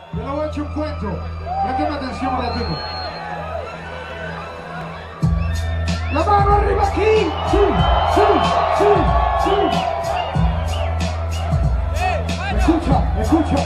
Yo le voy a echar un cuento. Présteme atención un ratito. La mano arriba aquí. Sí, sí, sí, sí. Escucha, escucha.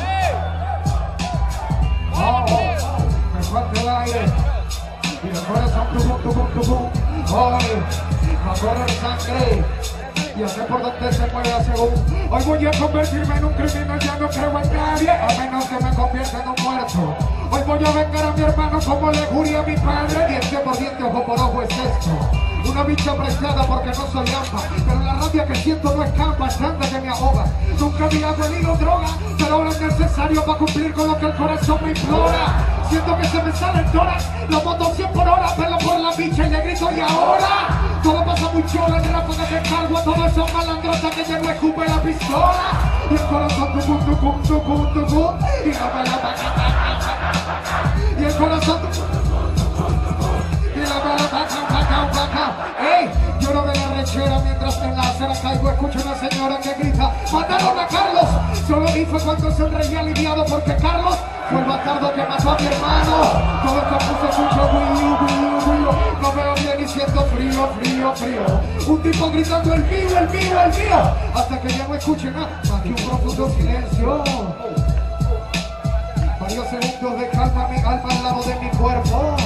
Oh, me falta el aire. Y el corazón, tu. Hoy, a correr sangre. Y a sé por dónde se mueve según. Hoy voy a convertirme en un criminal, ya no creo en nadie, a menos que me convierta en un muerto. Hoy voy a vengar a mi hermano como le juré a mi padre. Diente por diente, ojo por ojo es esto. Una bicha prestada porque no soy AMPA, pero la rabia que siento no escapa, es tanta que me ahoga. Nunca había tenido droga, pero ahora es necesario para cumplir con lo que el corazón me implora. Siento que se me salen toras, lo moto 100 por hora, pelo por la bicha y le grito y ahora. Todo pasa muy chola, en ráfagas de cargo a todos esos malandros hasta que llego escupe la pistola. Y el corazón tucum, y la bala y el corazón y la bala ¡ey! Lloro de la rechera mientras en la acera caigo, escucho una señora que grita ¡mataron a Carlos! Solo vi fue cuando sonreí aliviado porque Carlos fue el bastardo que mató a mi hermano. Todo el campo se escucha guiu. No veo bien y siento frío. Un tipo gritando el mío. Hasta que ya no escuche nada más que un profundo silencio. Varios segundos de calma, mi alma al lado de mi cuerpo.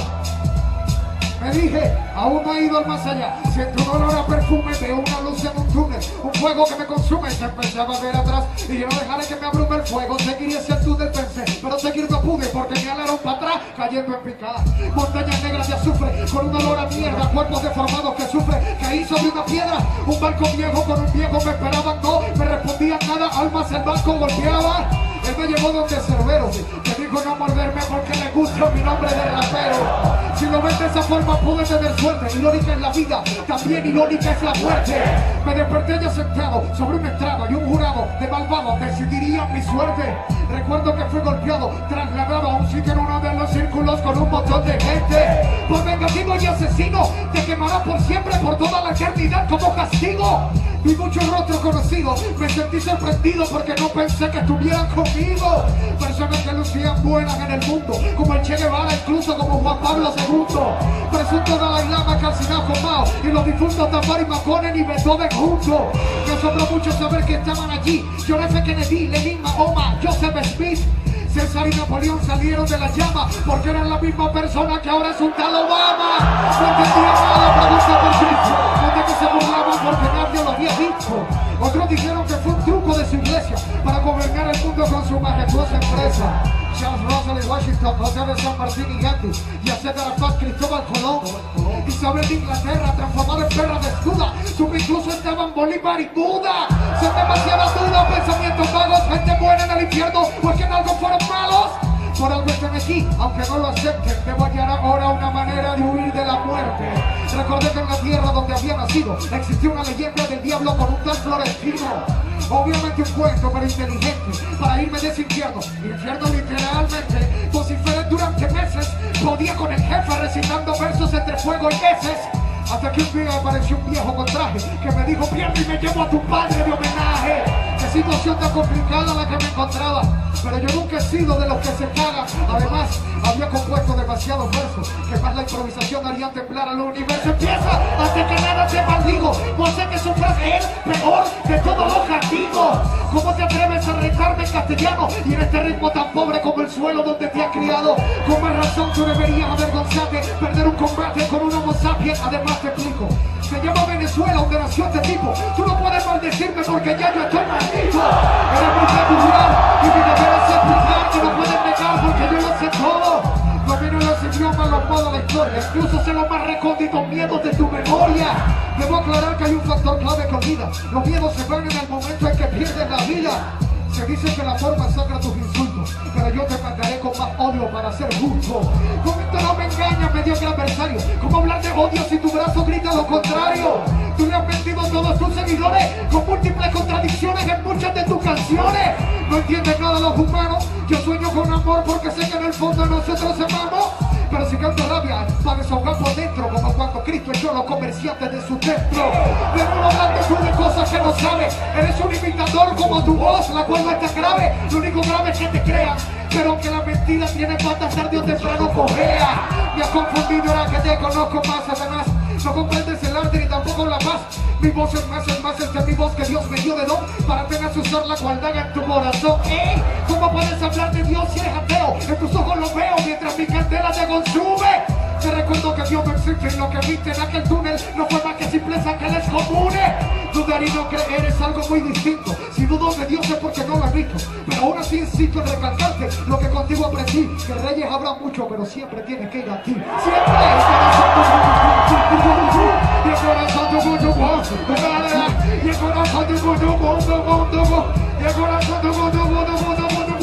Me dije, aún no he ido al más allá. Siento un olor a perfume, veo una luz en un túnel, un fuego que me consume. Se empezaba a ver atrás y yo no dejaré que me abrume el fuego. Seguiría ese túnel, pensé, pero seguir no pude porque me alaron para atrás, cayendo en picada. Montañas negras de azufre, con un olor a mierda, cuerpos deformados que sufre. Caí sobre una piedra, un barco viejo con un viejo me esperaban, no me respondían nada, almas el barco golpeaba. Él me llevó donde Cerbero, me dijo no morderme porque le gusta mi nombre de rapero. Si lo ves de esa forma pude tener suerte. Irónica es la vida, también irónica es la muerte. Me desperté ya sentado sobre un estrado y un jurado de malvados decidirían mi suerte. Recuerdo que fui golpeado, trasladado a un sitio en uno de los círculos con un montón de gente. Por vengativo y asesino, te quemará por siempre, por toda la eternidad como castigo. Vi muchos rostros conocidos, me sentí sorprendido porque no pensé que estuvieran conmigo. Personas que lucían buenas en el mundo, como el Che Guevara, incluso como Juan Pablo II. Presunto Dalai Lama calcinado con Mao y los difuntos Tamar y Maconen y Beethoven juntos. Me asombró mucho saber que estaban allí John F. Kennedy, Lenin, Mahoma, Joseph Smith. César y Napoleón salieron de la llama porque eran la misma persona que ahora es un tal Obama. No entendía nada, pregunta por Cristo, donde que se burlaban porque nadie lo había dicho. Otros dijeron que fue un truco de su iglesia para gobernar el mundo con su majestuosa empresa. Charles Russell y Washington, José de San Martín y Gandhi, Yasser Arafat, Cristóbal Colón, Isabel de Inglaterra, transformada en perra desnuda, incluso estaban Bolívar y Buda. Son demasiadas dudas, pensamientos vagos, gente buena en el infierno, porque en algo fueron malos. Por algo están aquí, aunque no lo acepten, debo hallar ahora una manera de huir de la muerte. Recordé que en la tierra donde había nacido existía una leyenda del diablo con un tal Florentino. Obviamente un cuento, pero inteligente, para irme de ese infierno literalmente. Vociferé durante meses, podía con el jefe recitando versos entre fuego y heces. Hasta que un día apareció un viejo con traje que me dijo pierde y me llevo a tu padre de homenaje. Qué situación tan complicada la que me encontraba, pero yo nunca he sido de los que se cagan. Además, había compuesto demasiados versos que más la improvisación haría temblar al universo. Empieza, antes que nada te maldigo, no sé que sufras el peor de todos los castigos. ¿Cómo te atreves a retarme en castellano y en este ritmo tan pobre como el suelo donde te has criado? Con más razón tú deberías avergonzarte, perder un combate con un homo sapiens. Además te explico, se llama Venezuela donde nació este tipo. Tú no puedes maldecirme porque ya yo estoy maldito. Eres muy peculiar y mi deber es explicar que no puedes negar porque yo lo sé todo. Domino los idiomas, los modos, la historia, incluso sé los más recónditos miedos de tu memoria. Debo aclarar que hay un factor clave que olvida. Los miedos se van en el momento en que pierdes la vida. Se dice que la forma saca tus insultos, pero yo te mandaré con más odio para ser justo. Con esto no me engañas, mediocre adversario. ¿Cómo hablar de odio si tu brazo grita lo contrario? Tú le has mentido a todos tus seguidores con múltiples contradicciones en muchas de tus canciones. No entiendes nada de los humanos. Yo sueño con amor porque sé que en el fondo nosotros amamos. Pero si canto rabia para desahogar por dentro, como cuando Cristo echó a los comerciantes de su templo. De nuevo hablando tú de cosas que no sabes. Eres un imitador como tu voz, la cual no está grave. Lo único grave es que te crean pero que la mentira tiene patas, tarde o temprano cojea. Me has confundido ahora que te conozco más, Satanás. No comprendes el arte ni tampoco la paz. Mi voz es más esta mi voz que Dios me dio de don para apenas usar la cualdad en tu corazón. ¡Ey! ¿Cómo puedes hablar de Dios si eres ateo? En tus ojos lo veo mientras mi candela te consume. Te recuerdo que Dios no existe y lo que viste en aquel túnel no fue más que simpleza que les comune. Dudar y no creer es algo muy distinto. Si dudo de Dios es porque no lo he visto. Pero aún así insisto en recalcarte lo que contigo aprendí. Que reyes habrá mucho, pero siempre tienes que ir a ti. Siempre y el corazón tu y el corazón tu y el corazón tu